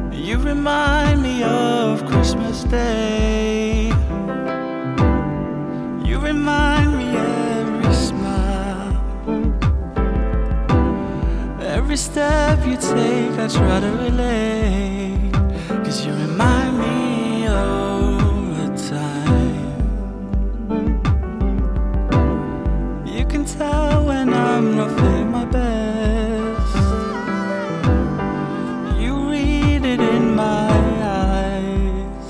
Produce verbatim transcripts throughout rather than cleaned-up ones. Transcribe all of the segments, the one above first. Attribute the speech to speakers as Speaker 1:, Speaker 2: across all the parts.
Speaker 1: You remind me of Christmas Day. You remind me every smile, every step you take I try to relate, 'cause you remind me of a time. You can tell when I'm not feeling my best. You read it in my eyes.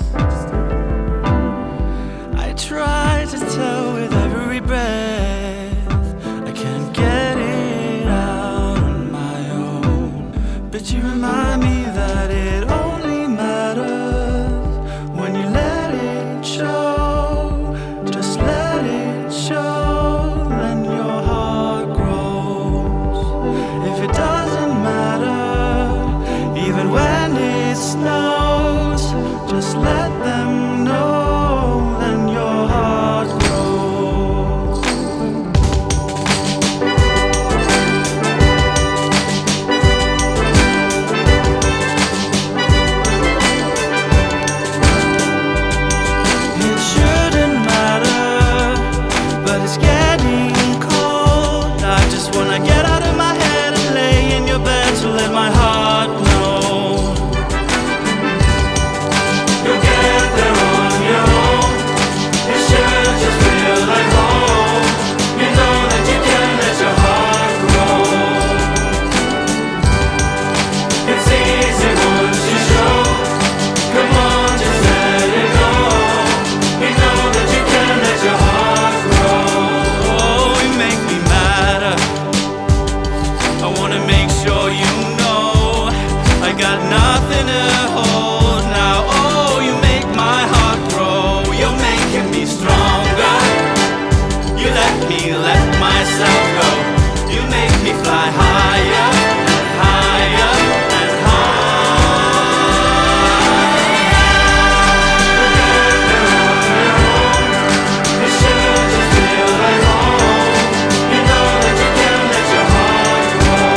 Speaker 1: I try to tell with every breath, I can't get it out on my own, but you remind me that it only matters when you let it show. Just let it show, then your heart grows. If it doesn't matter, even when it snows, just let them know, then your heart grows. It shouldn't matter, but it's getting cold. I just wanna get out of my head and lay in your bed to let my heart know. You'll get there on your own. It should just feel like home. You know that you can let your heart grow. It's easy once you show. Come on, just let it go. You know that you can let your heart grow. Oh, you make me matter. I wanna make sure you know I got nothing to hold now. Oh, you make my heart grow. You're making me stronger. You let me let myself go. You make me fly higher and higher and higher. It should just feel like home. You know that you can let your heart grow.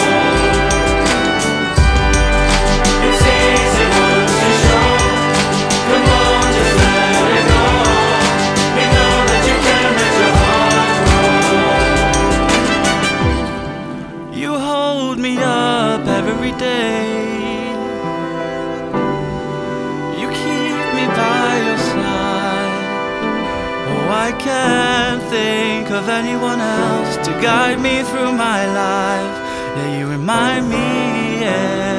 Speaker 1: It's easy once you show. Come on, just let it go. You know that you can let your heart grow. You hold me up every day. You keep me by your side. Oh, I can't think of anyone else to guide me through my life. Yeah, you remind me, yeah.